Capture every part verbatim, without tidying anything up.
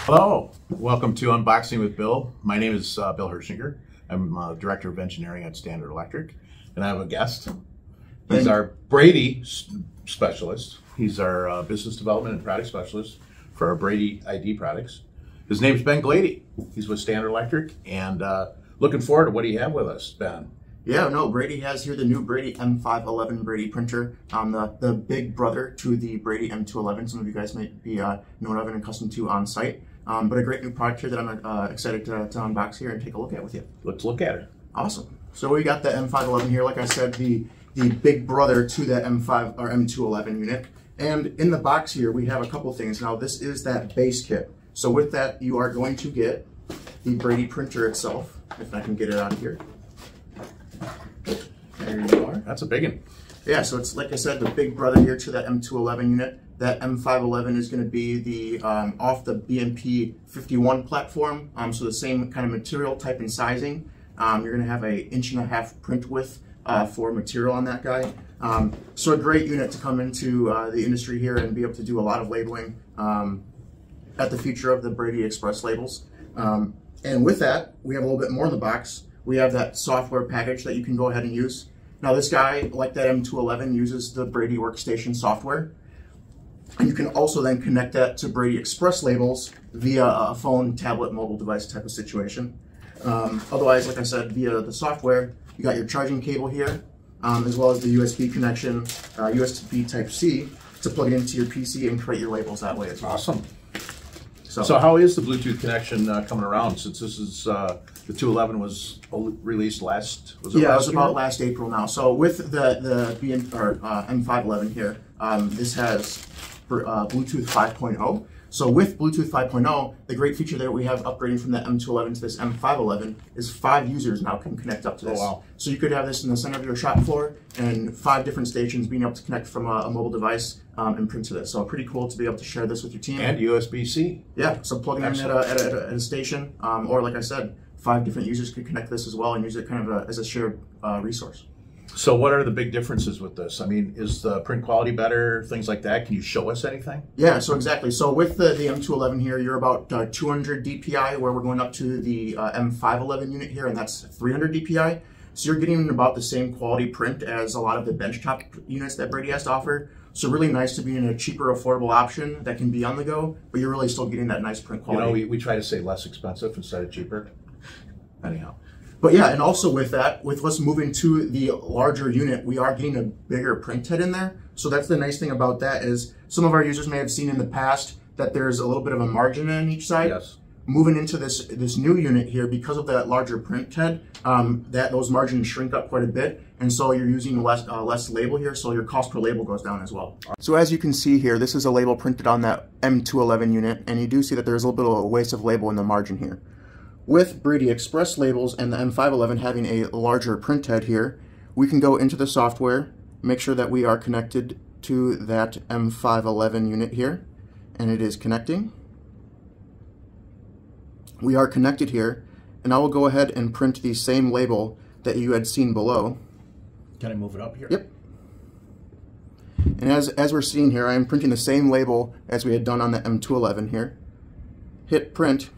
Hello, welcome to Unboxing with Bill. My name is uh, Bill Hirschinger. I'm uh, Director of Engineering at Standard Electric, and I have a guest. He's our Brady specialist. He's our uh, Business Development and Product Specialist for our Brady I D products. His name's Ben Gloede. He's with Standard Electric, and uh, looking forward to what do you have with us, Ben? Yeah, no, Brady has here the new Brady M five eleven Brady printer, um, the, the big brother to the Brady M two eleven. Some of you guys might be uh, known of and accustomed to on site. Um, but a great new product here that I'm uh, excited to, to unbox here and take a look at with you. Let's look at it. Awesome. So we got the M five eleven here, like I said, the, the big brother to that M five or M two eleven unit. And in the box here, we have a couple things. Now, this is that base kit. So with that, you are going to get the Brady printer itself, if I can get it out of here. There you are. That's a big one. Yeah, so it's, like I said, the big brother here to that M two eleven unit. That M five eleven is going to be the um, off the B M P fifty-one platform, um, so the same kind of material type and sizing. Um, you're going to have a inch and a half print width uh, for material on that guy. Um, so a great unit to come into uh, the industry here and be able to do a lot of labeling um, at the feature of the Brady Express labels. Um, and with that, we have a little bit more in the box. We have that software package that you can go ahead and use. Now this guy, like that M two eleven, uses the Brady Workstation software. And you can also then connect that to Brady Express labels via a phone, tablet, mobile device type of situation. Um, otherwise, like I said, via the software, you got your charging cable here, um, as well as the U S B connection, uh, U S B Type C, to plug it into your P C and create your labels that way as well. Awesome. So, so how is the Bluetooth connection uh, coming around, since this is, uh, the two eleven was released last, was it Yeah, last it was year? about last April now. So with the, the B M, or, uh, M five eleven here, um, this has for, uh, Bluetooth five point oh. So with Bluetooth five point oh, the great feature that we have upgrading from the M two eleven to this M five eleven is five users now can connect up to this. Oh, wow. So you could have this in the center of your shop floor and five different stations being able to connect from a, a mobile device um, and print to this. So pretty cool to be able to share this with your team. And U S B C. Yeah, so plugging in at a, at, a, at a station, um, or like I said, five different users could connect this as well and use it kind of a, as a shared uh, resource. So what are the big differences with this? I mean, is the print quality better, things like that? Can you show us anything? Yeah, so exactly. So with the, the M two eleven here, you're about uh, two hundred D P I, where we're going up to the uh, M five eleven unit here, and that's three hundred D P I. So you're getting about the same quality print as a lot of the benchtop units that Brady has to offer. So really nice to be in a cheaper, affordable option that can be on the go, but you're really still getting that nice print quality. You know, we, we try to say less expensive instead of cheaper. Anyhow. But yeah, and also with that, with us moving to the larger unit, we are getting a bigger print head in there. So that's the nice thing about that is some of our users may have seen in the past that there's a little bit of a margin on each side. Yes. Moving into this this new unit here, because of that larger print head, um, that those margins shrink up quite a bit, and so you're using less uh, less label here, so your cost per label goes down as well. So as you can see here, this is a label printed on that M two eleven unit, and you do see that there's a little bit of a waste of label in the margin here. With Brady Express labels and the M five eleven having a larger print head here, we can go into the software, make sure that we are connected to that M five eleven unit here, and it is connecting. We are connected here, and I will go ahead and print the same label that you had seen below. Can I move it up here? Yep. And as, as we're seeing here, I am printing the same label as we had done on the M two eleven here. Hit print.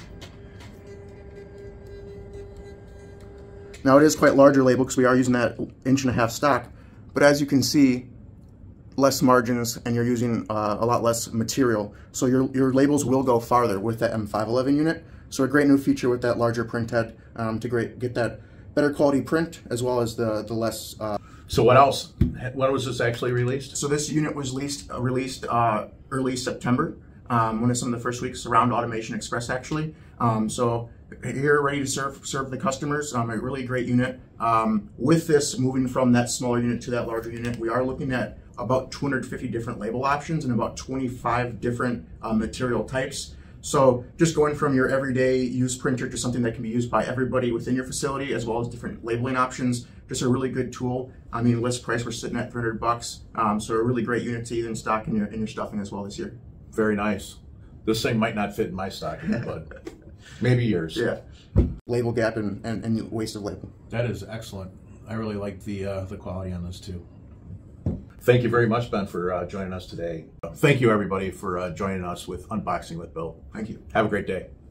Now it is quite larger label because we are using that inch and a half stock, but as you can see, less margins and you're using uh, a lot less material. So your, your labels will go farther with that M five eleven unit. So a great new feature with that larger print head um, to great, get that better quality print as well as the, the less... Uh, so what else? When was this actually released? So this unit was released, uh, released uh, early September, um, one of some of the first weeks around Automation Express actually. Um, so here ready to serve serve the customers. Um, a really great unit. Um, with this moving from that smaller unit to that larger unit, we are looking at about two hundred fifty different label options and about twenty-five different uh, material types. So just going from your everyday use printer to something that can be used by everybody within your facility, as well as different labeling options. Just a really good tool. I mean, list price, we're sitting at three hundred bucks. Um, so a really great unit to even stock in your in your stuffing as well this year. Very nice. This thing might not fit in my stocking, but maybe yours. Yeah. Label gap and, and, and waste of label. That is excellent. I really like the uh, the quality on this too. Thank you very much, Ben, for uh, joining us today. Thank you, everybody, for uh, joining us with Unboxing with Bill. Thank you. Have a great day.